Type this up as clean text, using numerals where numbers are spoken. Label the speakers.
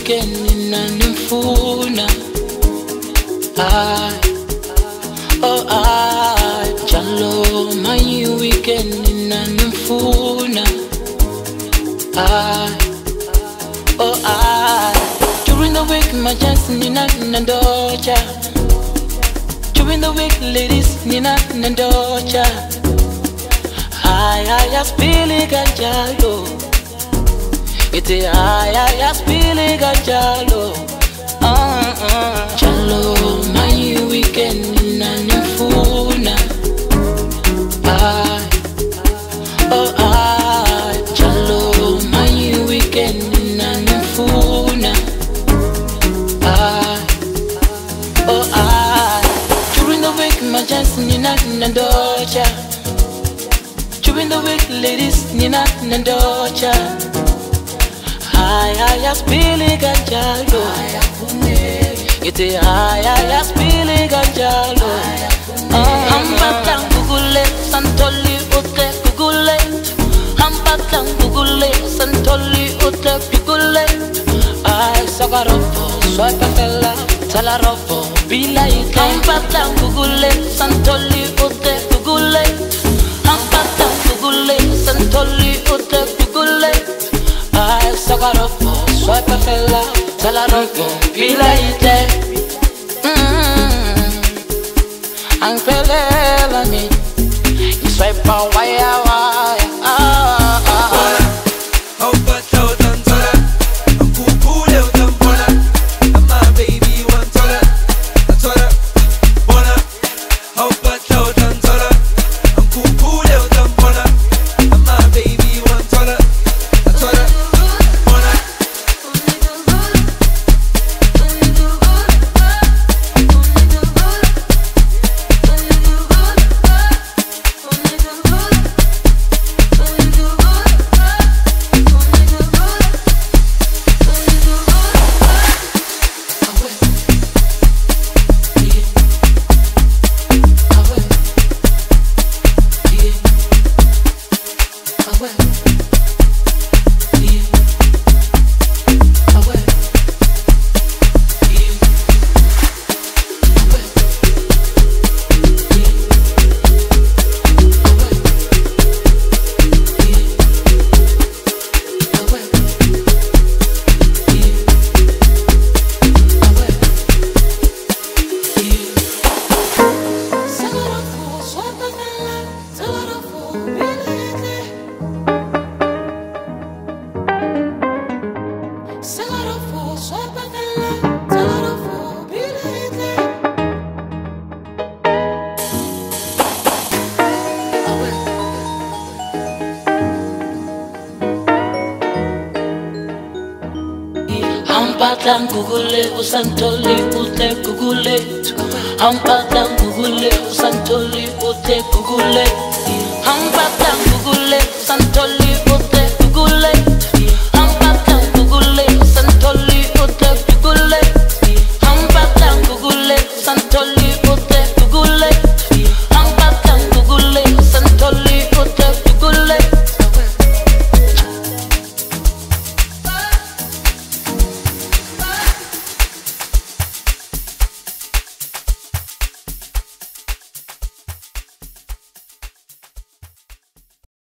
Speaker 1: weekend inanifuna. Jalo my weekend inanifuna. During the week my chance nina nandocha. During the week ladies nina nandocha. I spili ganjalo. Ite I spili ganjalo. Jalo my weekend inanifuna. Jalo my weekend inanifuna. During the week my chance nina nandocha. During the week ladies nina nandocha. I spili ganjalo. Ite I spili ganjalo. Hampatang gugule santoli ute gugule. Hampatang gugule santoli ute gugule. I sagarofo swipe fella talarofo bila ite. Hampatang gugule santoli ute gugule. Hampatang gugule santoli ute gugule. I sagarofo swipe fella talarofo bila ite. I'm feeling me. You swipe on wire. Hampatang gugule usantoli ute gugule. Hampatang gugule usantoli ute gugule. Hampatang gugule usantoli ute gugule.